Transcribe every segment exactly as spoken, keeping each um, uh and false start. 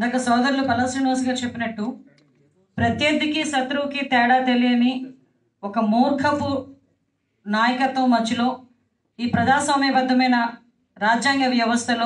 ఇందాక సోదరులు పల్ల శ్రీనివాస్ గారు చెప్పినట్టు ప్రత్యర్థికి శత్రువుకి తేడా తెలియని ఒక మూర్ఖపు నాయకత్వం మధ్యలో ఈ ప్రజాస్వామ్యబద్ధమైన రాజ్యాంగ వ్యవస్థలో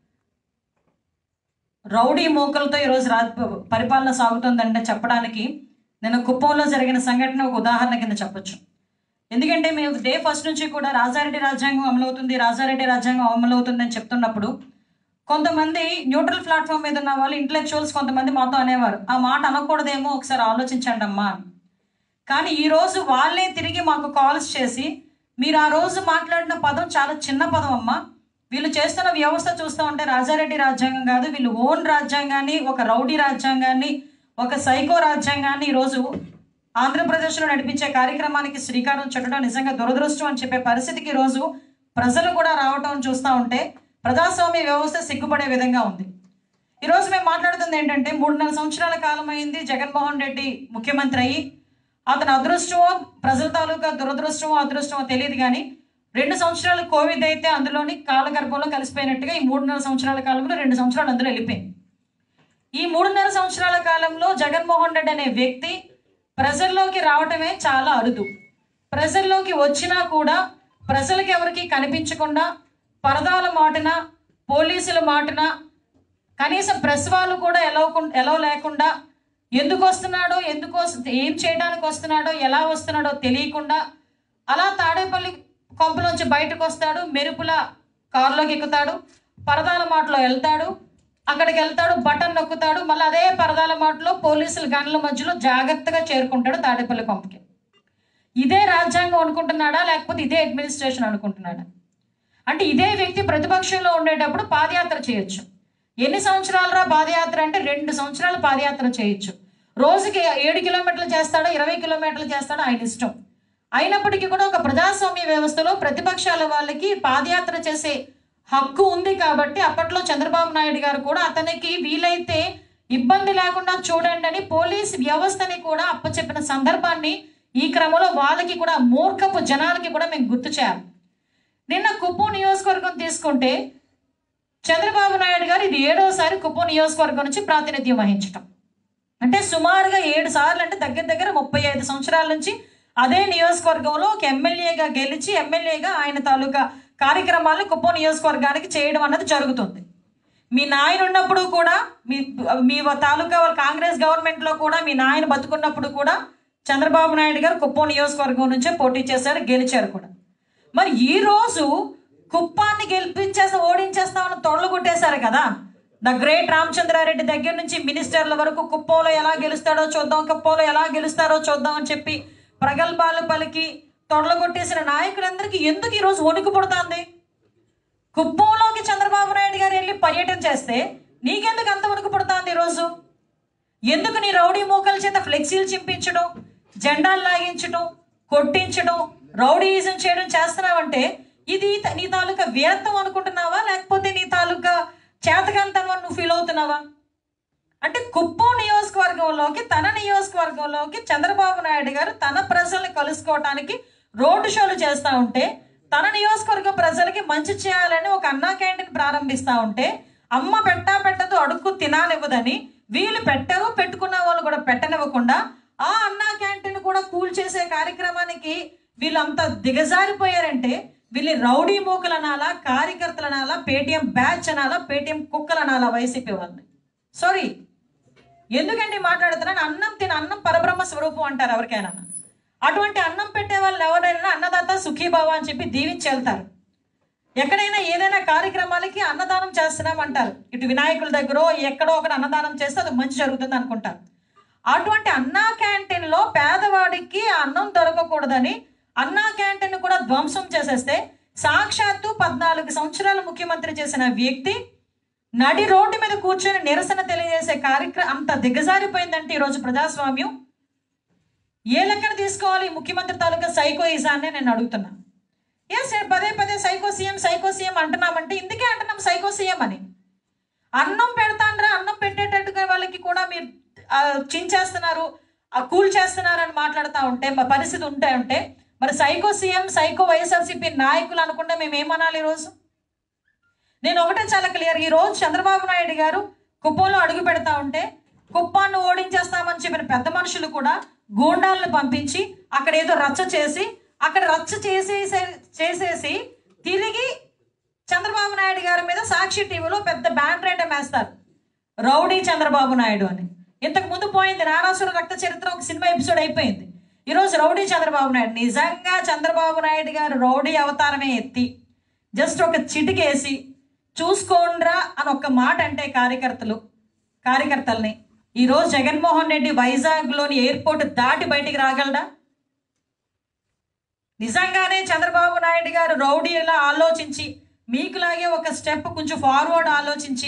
రౌడీ మూకలతో ఈరోజు రా పరిపాలన సాగుతుందంటే చెప్పడానికి నేను కుప్పంలో జరిగిన సంఘటన ఒక ఉదాహరణ కింద చెప్పొచ్చు. ఎందుకంటే మేము డే ఫస్ట్ నుంచి కూడా రాజారెడ్డి రాజ్యాంగం అమలవుతుంది రాజారెడ్డి రాజ్యాంగం అమలవుతుంది అని చెప్తున్నప్పుడు కొంతమంది న్యూట్రల్ ప్లాట్ఫామ్ మీద ఉన్న వాళ్ళు ఇంటలెక్చువల్స్ కొంతమంది మాతో అనేవారు, ఆ మాట అనకూడదేమో ఒకసారి ఆలోచించండి అమ్మా. కానీ ఈరోజు వాళ్ళే తిరిగి మాకు కాల్స్ చేసి మీరు ఆ రోజు మాట్లాడిన పదం చాలా చిన్న పదం అమ్మా, వీళ్ళు చేస్తున్న వ్యవస్థ చూస్తూ ఉంటే రాజారెడ్డి రాజ్యాంగం కాదు, వీళ్ళు ఓన్ రాజ్యాంగాన్ని, ఒక రౌడీ రాజ్యాంగాన్ని, ఒక సైకో రాజ్యాంగాన్ని ఈరోజు ఆంధ్రప్రదేశ్లో నడిపించే కార్యక్రమానికి శ్రీకారం చుట్టడం నిజంగా దురదృష్టం అని చెప్పే పరిస్థితికి ఈరోజు ప్రజలు కూడా రావటం చూస్తూ ఉంటే ప్రజాస్వామ్య వ్యవస్థ సిగ్గుపడే విధంగా ఉంది. ఈరోజు మేము మాట్లాడుతుంది ఏంటంటే మూడున్నర సంవత్సరాల కాలం అయింది జగన్మోహన్ రెడ్డి ముఖ్యమంత్రి అయ్యి. అతని అదృష్టమో ప్రజల తాలూకా దురదృష్టమో అదృష్టమో తెలియదు, కానీ రెండు సంవత్సరాలు కోవిడ్ అయితే అందులోని కాలగర్భంలో కలిసిపోయినట్టుగా ఈ మూడున్నర సంవత్సరాల కాలంలో రెండు సంవత్సరాలు అందులో వెళ్ళిపోయింది. ఈ మూడున్నర సంవత్సరాల కాలంలో జగన్మోహన్ రెడ్డి అనే వ్యక్తి ప్రజల్లోకి రావటమే చాలా అరుదు. ప్రజల్లోకి వచ్చినా కూడా ప్రజలకి ఎవరికి కనిపించకుండా పరదాల మాటున, పోలీసుల మాటున, కనీసం ప్రెస్ వాళ్ళు కూడా ఎలా ఎలా లేకుండా ఎందుకు వస్తున్నాడో, ఎందుకు ఏం చేయడానికి వస్తున్నాడో, ఎలా వస్తున్నాడో తెలియకుండా అలా తాడేపల్లి కొంపలోంచి బయటకు వస్తాడు, మెరుపుల కారులోకి ఎక్కుతాడు, పరదాల మాటలో వెళ్తాడు, అక్కడికి వెళ్తాడు, బటన్ నొక్కుతాడు, మళ్ళీ అదే పరదాల మాటలో పోలీసుల గన్ల మధ్యలో జాగ్రత్తగా చేరుకుంటాడు తాడేపల్లి కొంపకి. ఇదే రాజ్యాంగం అనుకుంటున్నాడా, లేకపోతే ఇదే అడ్మినిస్ట్రేషన్ అనుకుంటున్నాడా? అంటే ఇదే వ్యక్తి ప్రతిపక్షంలో ఉండేటప్పుడు పాదయాత్ర చేయొచ్చు. ఎన్ని సంవత్సరాలరా పాదయాత్ర అంటే రెండు సంవత్సరాలు పాదయాత్ర చేయొచ్చు. రోజుకి ఏడు కిలోమీటర్లు చేస్తాడో ఇరవై కిలోమీటర్లు చేస్తాడో ఆయన ఇష్టం. అయినప్పటికీ కూడా ఒక ప్రజాస్వామ్య వ్యవస్థలో ప్రతిపక్షాల వాళ్ళకి పాదయాత్ర చేసే హక్కు ఉంది కాబట్టి అప్పట్లో చంద్రబాబు నాయుడు గారు కూడా అతనికి వీలైతే ఇబ్బంది లేకుండా చూడండి అని పోలీస్ వ్యవస్థని కూడా అప్పచెప్పిన సందర్భాన్ని ఈ క్రమంలో వాళ్ళకి కూడా మూర్ఖపు జనాలకి కూడా మేము గుర్తు చేయాలి. నిన్న కుప్పం నియోజకవర్గం తీసుకుంటే చంద్రబాబు నాయుడు గారు ఇది ఏడోసారి కుప్పం నియోజకవర్గం నుంచి ప్రాతినిధ్యం వహించటం. అంటే సుమారుగా ఏడు సార్లు అంటే దగ్గర దగ్గర ముప్పై ఐదు సంవత్సరాల నుంచి అదే నియోజకవర్గంలో ఒక ఎమ్మెల్యేగా గెలిచి ఎమ్మెల్యేగా ఆయన తాలూకా కార్యక్రమాలను కుప్పం నియోజకవర్గానికి చేయడం అన్నది జరుగుతుంది. మీ నాయన ఉన్నప్పుడు కూడా మీ మీ తాలూకా కాంగ్రెస్ గవర్నమెంట్లో కూడా మీ నాయన బతుకున్నప్పుడు కూడా చంద్రబాబు నాయుడు గారు కుప్పం నియోజకవర్గం నుంచే పోటీ చేశారు, గెలిచారు కూడా. మరి ఈ రోజు కుప్పాన్ని గెలిపించేసి ఓడించేస్తామని తొడలు కొట్టేశారు కదా. ద గ్రేట్ రామచంద్రారెడ్డి దగ్గర నుంచి మినిస్టర్ల వరకు కుప్పంలో ఎలా గెలుస్తాడో చూద్దాం, కుప్పంలో ఎలా గెలుస్తారో చూద్దాం అని చెప్పి ప్రగల్భాలు పలికి తొడలు కొట్టేసిన నాయకులందరికీ ఎందుకు ఈరోజు వణుకు పుడుతుంది? కుప్పంలోకి చంద్రబాబు నాయుడు గారు వెళ్ళి పర్యటన చేస్తే నీకెందుకు అంత వణుకు పుడుతుంది ఈరోజు? ఎందుకు నీ రౌడీ మూకల చేత ఫ్లెక్సీలు చింపించడం, జెండాలు లాగించడం, కొట్టించడం, రౌడీయిజం చేయడం చేస్తున్నావంటే ఇది నీ తాలూకా వీరత్వం అనుకుంటున్నావా, లేకపోతే నీ తాలూకా చేతకంతనం నువ్వు ఫీల్ అవుతున్నావా? అంటే కుప్పం నియోజకవర్గంలోకి తన నియోజకవర్గంలోకి చంద్రబాబు నాయుడు గారు తన ప్రజల్ని కలుసుకోవటానికి రోడ్డు షోలు చేస్తూ ఉంటే, తన నియోజకవర్గ ప్రజలకి మంచి చేయాలని ఒక అన్నా క్యాంటీన్ ప్రారంభిస్తూ ఉంటే అమ్మ పెట్టా పెట్టదు అడుక్కు తినానివ్వదని వీళ్ళు పెట్టరు, పెట్టుకున్న వాళ్ళు కూడా పెట్టనివ్వకుండా ఆ అన్నా క్యాంటీన్ కూడా కూల్ చేసే కార్యక్రమానికి వీళ్ళంతా దిగజారిపోయారంటే వీళ్ళు రౌడీ మూకలు అనాలా, కార్యకర్తలు అనాలా, పేటీఎం బ్యాచ్ అనాలా, పేటీఎం కుక్కలు అనాలా వైసీపీ వాళ్ళని? సారీ, ఎందుకండి మాట్లాడుతున్నాను? అన్నం తిన అన్నం పరబ్రహ్మ స్వరూపం అంటారు ఎవరికైనా. అటువంటి అన్నం పెట్టే వాళ్ళు ఎవరైనా అన్నదాత సుఖీభావ అని చెప్పి దీవించి వెళ్తారు. ఎక్కడైనా ఏదైనా కార్యక్రమాలకి అన్నదానం చేస్తున్నామంటారు, ఇటు వినాయకుల దగ్గర ఎక్కడో ఒకటి అన్నదానం చేస్తే అది మంచి జరుగుతుంది అనుకుంటారు. అటువంటి అన్నా క్యాంటీన్లో పేదవాడికి అన్నం దొరకకూడదని అన్నా క్యాంటీన్ కూడా ధ్వంసం చేసేస్తే సాక్షాత్తు పద్నాలుగు సంవత్సరాలు ముఖ్యమంత్రి చేసిన వ్యక్తి నడి రోడ్డు మీద కూర్చొని నిరసన తెలియజేసే కార్యక్రమం అంత దిగజారిపోయిందంటే ఈరోజు ప్రజాస్వామ్యం ఏ లెక్కన తీసుకోవాలి? ముఖ్యమంత్రి తాలూకా సైకో ఈజాన్ని నేను అడుగుతున్నా. ఎస్, పదే పదే సైకో సీఎం సైకో సీఎం అంటున్నామంటే ఇందుకే అంటున్నాం సైకో సీఎం అని. అన్నం పెడతాండ్రా, అన్నం పెట్టేటట్టుగా వాళ్ళకి కూడా మీరు చించేస్తున్నారు, కూల్ చేస్తున్నారు అని మాట్లాడుతూ ఉంటే పరిస్థితి ఉంటే ఉంటే మరి సైకో సీఎం సైకో వైఎస్ఆర్సీపీ నాయకులు అనుకుంటే మేము ఏమనాలి ఈరోజు? నేను ఒకటే చాలా క్లియర్, ఈ రోజు చంద్రబాబు నాయుడు గారు కుప్పంలో అడుగు పెడతా ఉంటే కుప్పాన్ని ఓడించేస్తామని చెప్పిన పెద్ద మనుషులు కూడా గూండాలను పంపించి అక్కడ ఏదో రచ్చ చేసి అక్కడ రచ్చ చేసేసే చేసేసి తిరిగి చంద్రబాబు నాయుడు గారి మీద సాక్షి టీవీలో పెద్ద బ్యాన్ రేటం వేస్తారు, రౌడీ చంద్రబాబు నాయుడు అని. ఇంతకు ముందు పోయింది నారాసుర రక్త చరిత్ర, ఒక సినిమా ఎపిసోడ్ అయిపోయింది. ఈరోజు రౌడీ చంద్రబాబు నాయుడు. నిజంగా చంద్రబాబు నాయుడు గారు రౌడీ అవతారమే ఎత్తి జస్ట్ ఒక చిటికేసి చూసుకోండ్రా అని ఒక మాట అంటే కార్యకర్తలు కార్యకర్తల్ని ఈరోజు జగన్మోహన్ రెడ్డి వైజాగ్లోని ఎయిర్పోర్ట్ దాటి బయటికి రాగలడా? నిజంగానే చంద్రబాబు నాయుడు గారు రౌడీలా ఆలోచించి మీకులాగే ఒక స్టెప్ కొంచెం ఫార్వర్డ్ ఆలోచించి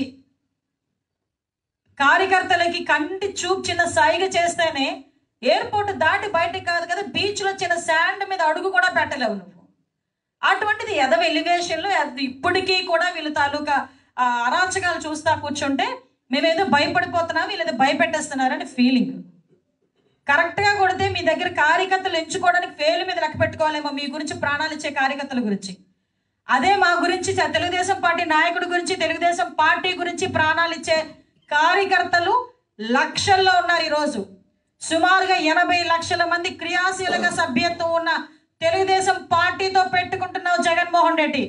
కార్యకర్తలకి కంటి చూపు చిన్న సైగ చేస్తేనే ఎయిర్పోర్ట్ దాటి బయటికి కాదు కదా, బీచ్లో చిన్న శాండ్ మీద అడుగు కూడా పెట్టలేవు నువ్వు. అటువంటిది ఎదవ ఎలివేషన్లు ఇప్పటికీ కూడా వీళ్ళ తాలూకా అరాచకాలు చూస్తా కూర్చుంటే మేమేదో భయపడిపోతున్నాం, వీళ్ళేదో భయపెట్టేస్తున్నారని ఫీలింగ్. కరెక్ట్గా కొడితే మీ దగ్గర కార్యకర్తలు ఎంచుకోవడానికి ఫెయిల్ మీద లెక్క పెట్టుకోవాలేమో మీ గురించి, ప్రాణాలు ఇచ్చే కార్యకర్తల గురించి. అదే మా గురించి తెలుగుదేశం పార్టీ నాయకుడి గురించి, తెలుగుదేశం పార్టీ గురించి ప్రాణాలు ఇచ్చే కార్యకర్తలు లక్షల్లో ఉన్నారు. ఈరోజు సుమారుగా ఎనభై లక్షల మంది క్రియాశీలక సభ్యత్వం ఉన్న తెలుగుదేశం పార్టీతో పెట్టుకుంటున్నావు జగన్మోహన్ రెడ్డి.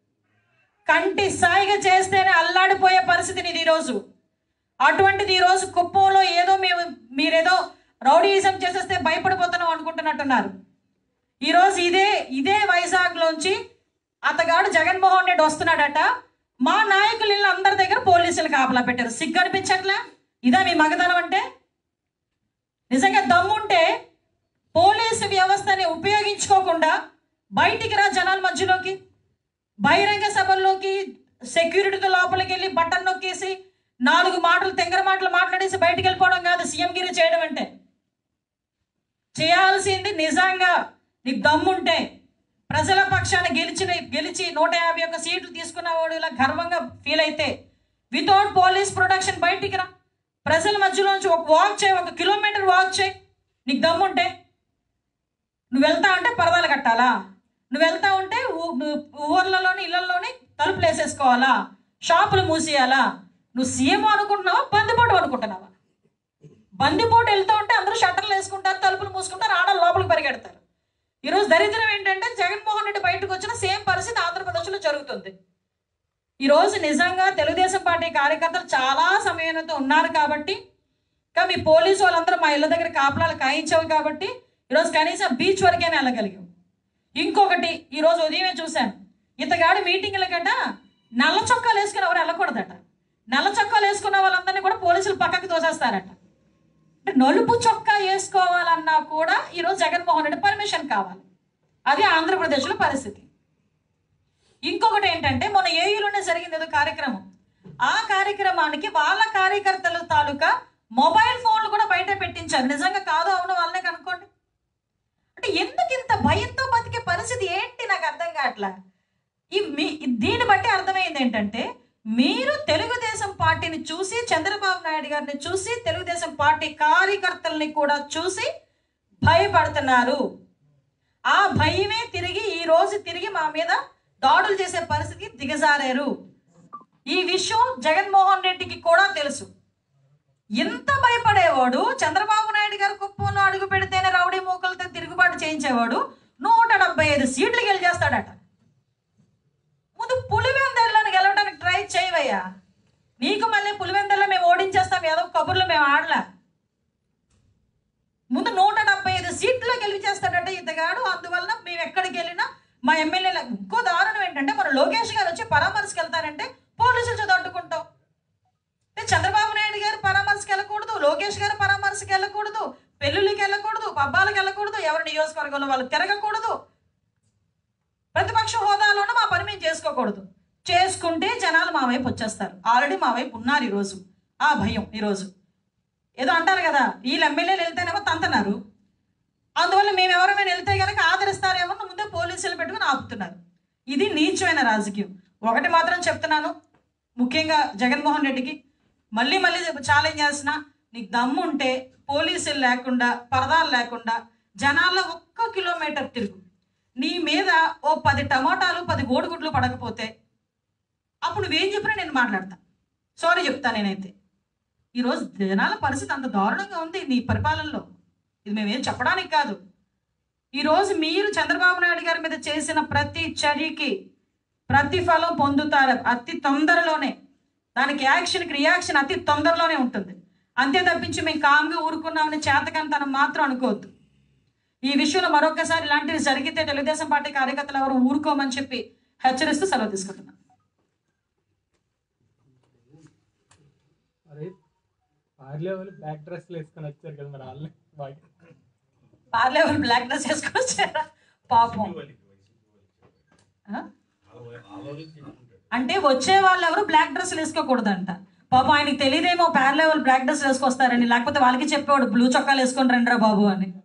కంటి సాయిగా చేస్తేనే అల్లాడిపోయే పరిస్థితిని ఇది ఈరోజు. అటువంటిది ఈరోజు కుప్పంలో ఏదో మేము మీరేదో రౌడీయిజం చేసేస్తే భయపడిపోతున్నాం అనుకుంటున్నట్టున్నారు. ఈరోజు ఇదే ఇదే వైజాగ్లోంచి అతగాడు జగన్మోహన్ రెడ్డి వస్తున్నాడట, మా నాయకులు ఇల్లు అందరి దగ్గర పోలీసులు కాపలా పెట్టారు. సిగ్గు అనిపించట్లా? ఇదా మీ మగతనం అంటే? నిజంగా దమ్ముంటే పోలీసు వ్యవస్థని ఉపయోగించుకోకుండా బయటికి రా జనాల మధ్యలోకి, బహిరంగ సభల్లోకి సెక్యూరిటీతో లోపలికి వెళ్ళి బటన్ నొక్కేసి నాలుగు మాటలు తెంగర మాటలు మాట్లాడేసి బయటికి వెళ్ళిపోవడం కాదు సీఎం గిరి చేయడం అంటే. చేయాల్సింది నిజంగా నీకు దమ్ముంటే ప్రజల పక్షాన గెలిచిన గెలిచి నూట యాభై ఒక్క సీట్లు తీసుకున్నవాడు ఇలా గర్వంగా ఫీల్ అయితే వితౌట్ పోలీస్ ప్రొటెక్షన్ బయటికి రా, ప్రజల మధ్యలోంచి ఒక వాక్ చేయి, ఒక కిలోమీటర్ వాక్ చేయి. నీకు దమ్ముంటే నువ్వు వెళ్తా ఉంటే పరదాలు కట్టాలా? నువ్వు వెళ్తా ఉంటే ఊర్లలోని ఇళ్లలోని తలుపులు వేసేసుకోవాలా? షాపులు మూసేయాలా? నువ్వు సీఎం అనుకుంటున్నావా, బందిపోటు అనుకుంటున్నావా? బందిపోటు వెళ్తూ ఉంటే అందరూ షట్టర్లు వేసుకుంటారు, తలుపులు మూసుకుంటారు, ఆడలు లోపలికి పరిగెడతారు. ఈరోజు దరిద్రం ఏంటంటే జగన్మోహన్ రెడ్డి బయటకు వచ్చిన సేమ్ పరిస్థితి ఆంధ్రప్రదేశ్లో జరుగుతుంది. ఈరోజు నిజంగా తెలుగుదేశం పార్టీ కార్యకర్తలు చాలా సమయంతో ఉన్నారు కాబట్టి, ఇంకా మీ పోలీసు వాళ్ళందరూ మా ఇళ్ళ దగ్గర కాపలాలు కాయించావు కాబట్టి ఈరోజు కనీసం బీచ్ వరకైనా వెళ్ళగలిగాం. ఇంకొకటి ఈరోజు ఉదయమే చూశాను, ఇతగాడి మీటింగ్ల గట నల్ల చొక్కాలు వేసుకుని ఎవరు వెళ్ళకూడదట. నల్ల చొక్కాలు వేసుకున్న వాళ్ళందరినీ కూడా పోలీసులు పక్కకి తోసేస్తారట. అంటే నలుపు చొక్కా వేసుకోవాలన్నా కూడా ఈరోజు జగన్మోహన్ రెడ్డి పర్మిషన్ కావాలి. అది ఆంధ్రప్రదేశ్లో పరిస్థితి. ఇంకొకటి ఏంటంటే మొన్న ఏయూలోనే జరిగింది ఏదో కార్యక్రమం, ఆ కార్యక్రమానికి వాళ్ళ కార్యకర్తల తాలూకా మొబైల్ ఫోన్లు కూడా బయట పెట్టించారు. నిజంగా కాదు అవును వాళ్ళనే కనుక్కోండి. అంటే ఎందుకు ఇంత భయంతో బతికే పరిస్థితి ఏంటి నాకు అర్థం కావట్లా. ఈ మీ దీన్ని బట్టి అర్థమైంది ఏంటంటే మీరు తెలుగుదేశం పార్టీని చూసి, చంద్రబాబు నాయుడు గారిని చూసి, తెలుగుదేశం పార్టీ కార్యకర్తల్ని కూడా చూసి భయపడుతున్నారు. ఆ భయమే తిరిగి ఈ రోజు తిరిగి మా మీద దాడులు చేసే పరిస్థితికి దిగజారారు. ఈ విషయం జగన్మోహన్ రెడ్డికి కూడా తెలుసు. ఎంత భయపడేవాడు చంద్రబాబు నాయుడు గారు కుప్పంలో అడుగు పెడితేనే రౌడీ మూకలతో తిరుగుబాటు చేయించేవాడు నూట డెబ్బై ఐదు సీట్లు గెలిచేస్తాడట. ముందు పులివెందల్లో గెలవడానికి ట్రై చేయవయ్యా. నీకు మళ్ళీ పులివెందల్లో మేము ఓడించేస్తాం ఏదో కబుర్లు మేము ఆడలా. ముందు నూట డెబ్బై ఐదు సీట్లో గెలిచేస్తాడట ఇతగాడు. అందువల్ల మేము ఎక్కడికి వెళ్ళినా మా ఎమ్మెల్యేల ఇంకో దారుణం ఏంటంటే మన లోకేష్ గారు వచ్చి పరామర్శకి వెళ్తారంటే పోలీసులు అడ్డుకుంటాం. చంద్రబాబు నాయుడు గారు పరామర్శకి వెళ్ళకూడదు, లోకేష్ గారు పరామర్శకి వెళ్ళకూడదు, పెళ్ళిళ్ళకి వెళ్ళకూడదు, పబ్బాలకు వెళ్ళకూడదు, ఎవరి నియోజకవర్గంలో వాళ్ళు తిరగకూడదు, ప్రతిపక్ష హోదాలోనూ మా పని మేము చేసుకోకూడదు. చేసుకుంటే జనాలు మా వైపు వచ్చేస్తారు. ఆల్రెడీ మా వైపు ఉన్నారు ఈరోజు. ఆ భయం ఈరోజు ఏదో అంటారు కదా, వీళ్ళు ఎమ్మెల్యేలు వెళ్తేనేమో తంతన్నారు, అందువల్ల మేము ఎవరైనా వెళ్తే కనుక ఆదరిస్తారేమో ముందే పోలీసులు పెట్టుకుని ఆపుతున్నారు. ఇది నీచమైన రాజకీయం. ఒకటి మాత్రం చెప్తున్నాను, ముఖ్యంగా జగన్మోహన్ రెడ్డికి మళ్ళీ మళ్ళీ ఛాలెంజ్ చేసిన, నీకు దమ్ము ఉంటే పోలీసులు లేకుండా పరదాలు లేకుండా జనాల్లో ఒక్క కిలోమీటర్ తిరుగు. నీ మీద ఓ పది టమాటాలు పది కోడిగుడ్లు పడకపోతే అప్పుడు నువ్వేం చెప్పినా నేను మాట్లాడతా, సారీ చెప్తా నేనైతే. ఈరోజు జనాల పరిస్థితి అంత దారుణంగా ఉంది నీ పరిపాలనలో. ఇది మేమేం చెప్పడానికి కాదు. ఈరోజు మీరు చంద్రబాబు నాయుడు గారి మీద చేసిన ప్రతి చర్యకి ప్రతిఫలం పొందుతారు అతి తొందరలోనే. దానికి యాక్షన్కి రియాక్షన్ అతి తొందరలోనే ఉంటుంది. అంతే తప్పించి మేము కామ్గా ఊరుకున్నామని చేతకంతనం మాత్రం అనుకోవద్దు. ఈ విషయంలో మరొకసారి ఇలాంటివి జరిగితే తెలుగుదేశం పార్టీ కార్యకర్తలు ఎవరు ఊరుకోమని చెప్పి హెచ్చరిస్తూ సెలవు తీసుకుంటున్నాం. బ్లాక్ డ్రెస్ వేసుకొని వచ్చారు కదా మరి వాళ్ళు పార్లే వాళ్ళు బ్లాక్ డ్రెస్ వేసుకొని వచ్చారా పాపం. అంటే వచ్చే వాళ్ళు ఎవరు బ్లాక్ డ్రెస్లు వేసుకోకూడదంట. పాపం ఆయనకి తెలియదేమో పార్లే వాళ్ళు బ్లాక్ డ్రెస్ వేసుకొస్తారని, లేకపోతే వాళ్ళకి చెప్పేవాడు బ్లూ చొక్కాలు వేసుకొని రండిరా బాబు అని.